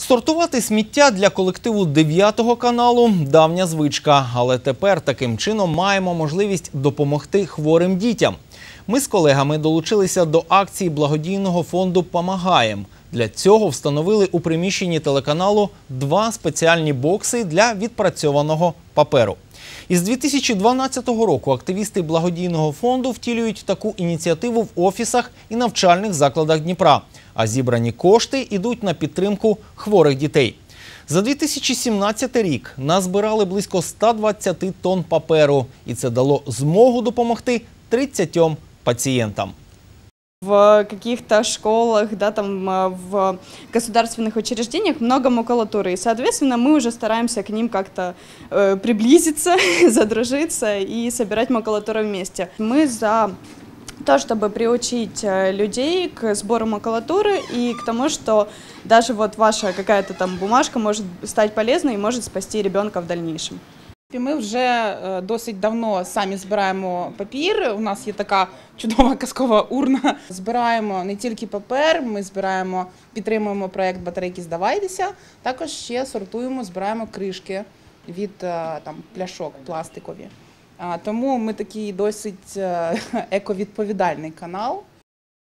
Сортувати сміття для колективу 9 каналу – давня звичка. Але тепер таким чином маємо можливість допомогти хворим дітям. Ми з колегами долучилися до акції благодійного фонду «Помагаєм». Для цього встановили у приміщенні телеканалу 2 спеціальні бокси для відпрацьованого паперу. Із 2012 року активісти благодійного фонду втілюють таку ініціативу в офісах і навчальних закладах Дніпра. А зібрані кошти йдуть на підтримку хворих дітей. За 2017 рік назбирали близько 120 тонн паперу. І це дало змогу допомогти 30 пацієнтам. В каких-то школах, да, там, в государственных учреждениях много макулатуры. И, соответственно, мы уже стараемся к ним как-то приблизиться, задружиться и собирать макулатуру вместе. Мы за то, чтобы приучить людей к сбору макулатуры и к тому, что даже вот ваша какая-то там бумажка может стать полезной и может спасти ребенка в дальнейшем. Ми вже досить давно самі збираємо папір, у нас є така чудова казкова урна. Збираємо не тільки папер, ми підтримуємо проєкт «Батарейки здавайтеся», також ще сортуємо, збираємо кришки від пляшок пластикові. Тому ми такий досить ековідповідальний канал.